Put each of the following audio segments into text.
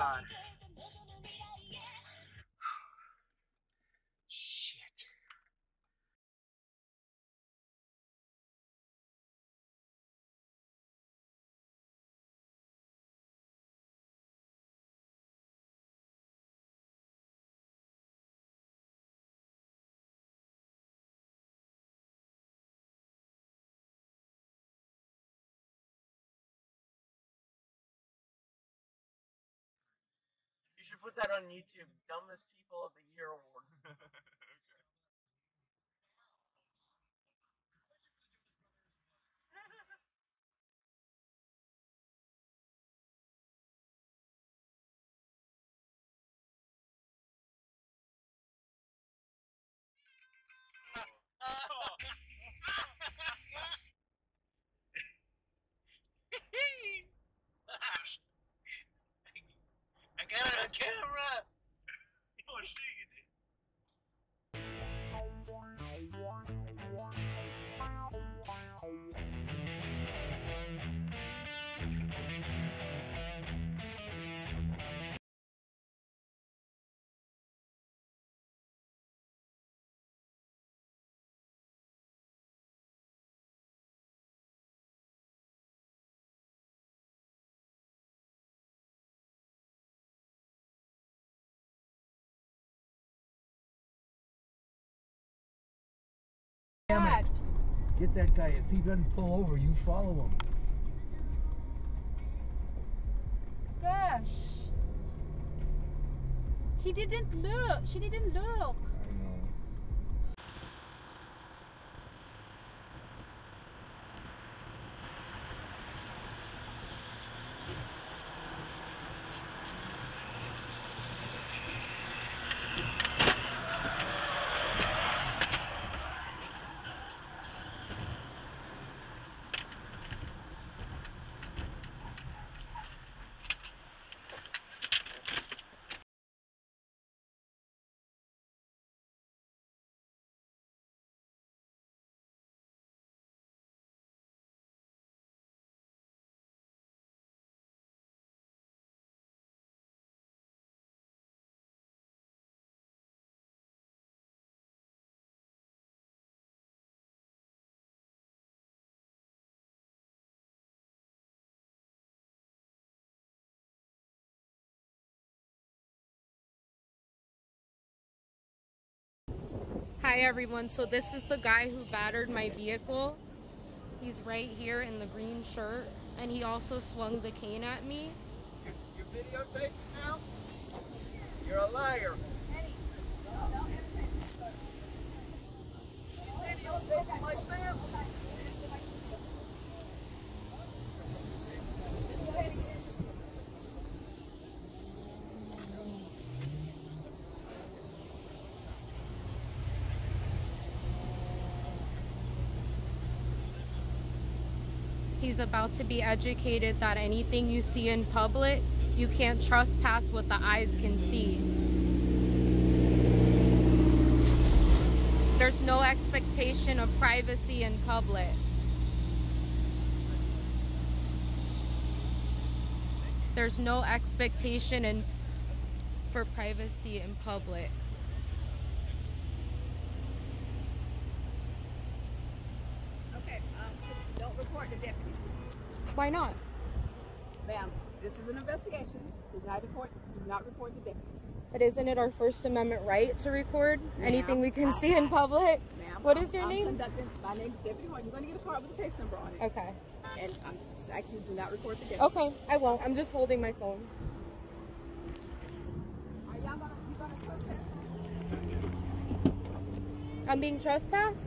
God. You should put that on YouTube. Dumbest People of the Year Award. I got it on camera. Oh shit, you did. Get that guy. If he doesn't pull over, you follow him. Gosh. He didn't look. She didn't look. I know. Hi everyone, so this is the guy who battered my vehicle. He's right here in the green shirt, and he also swung the cane at me. You're videotaping now? You're a liar. Eddie, Videotaping my family. He's about to be educated that anything you see in public, you can't trespass what the eyes can see. There's no expectation of privacy in public. There's no expectation for privacy in public. okay, don't report the deputies. Why not? Ma'am, this is an investigation. Do not report the deputies. But isn't it our First Amendment right to record anything we can see in public? What is your name? My name is Deputy 1. You're going to get a card with a case number on it. Okay. And I'm just asking you, do not report the deputies. Okay, I won't. I'm just holding my phone. Are y'all going to trespass? I'm being trespassed?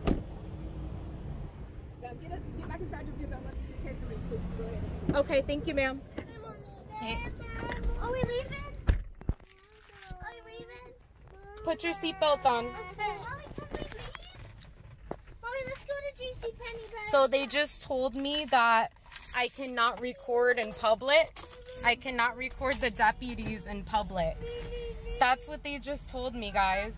Get back inside your vehicle. I'm going to get the case number so you can go ahead. Okay, thank you, ma'am. Okay. Are we leaving? Are we leaving? Put your seatbelt on. Okay. Mommy, can we leave? Mommy, let's go to JCPenney. So they just told me that I cannot record in public. I cannot record the deputies in public. That's what they just told me, guys.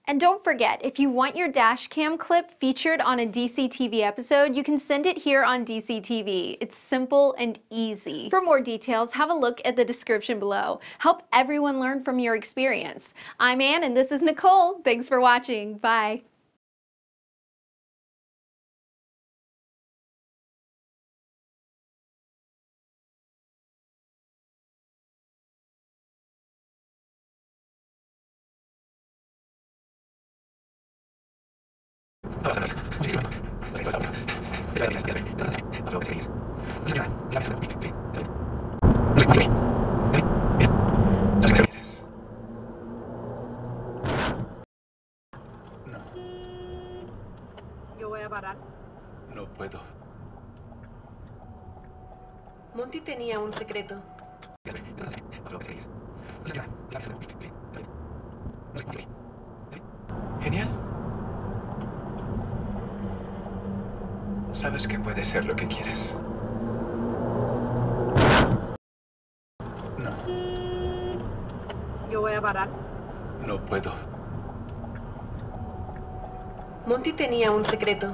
And don't forget, if you want your dash cam clip featured on a DCTV episode, you can send it here on DCTV. It's simple and easy. For more details, have a look at the description below. Help everyone learn from your experience. I'm Ann and this is Nicole. Thanks for watching. Bye. Yo voy a parar. No puedo. Monty tenía un secreto. Genial. Sabes que puede ser lo que quieres. No. Yo voy a parar. No puedo. Monty tenía un secreto.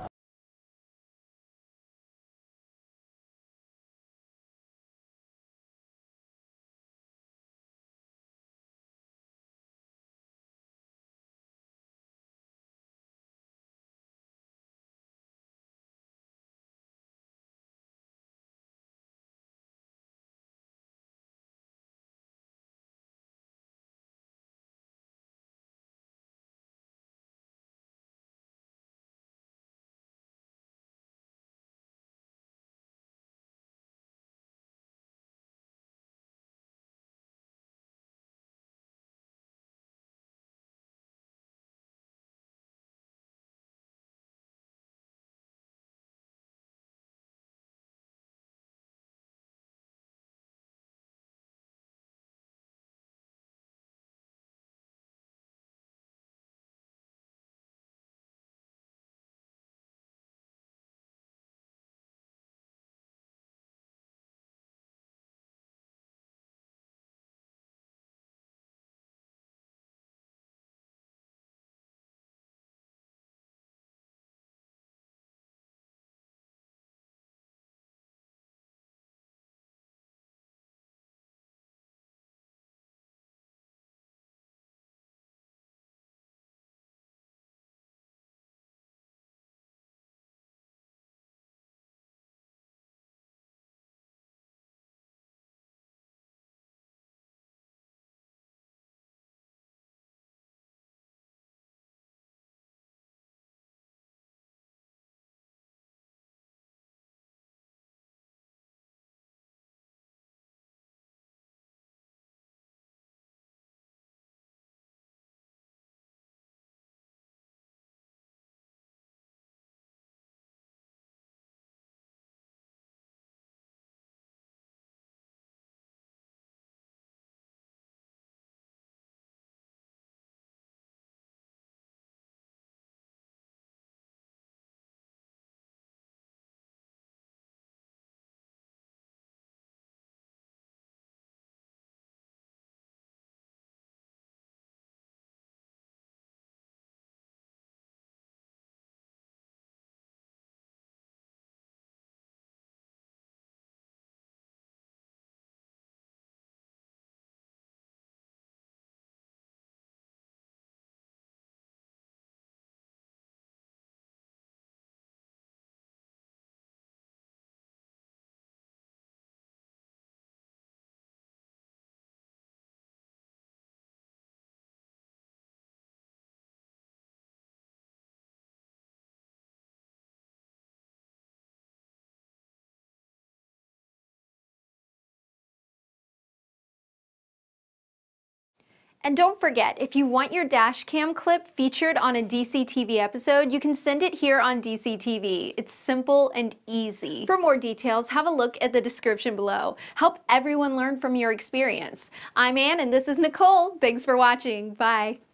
And don't forget, if you want your dash cam clip featured on a DCTV episode, you can send it here on DCTV. It's simple and easy. For more details, have a look at the description below. Help everyone learn from your experience. I'm Ann and this is Nicole. Thanks for watching. Bye.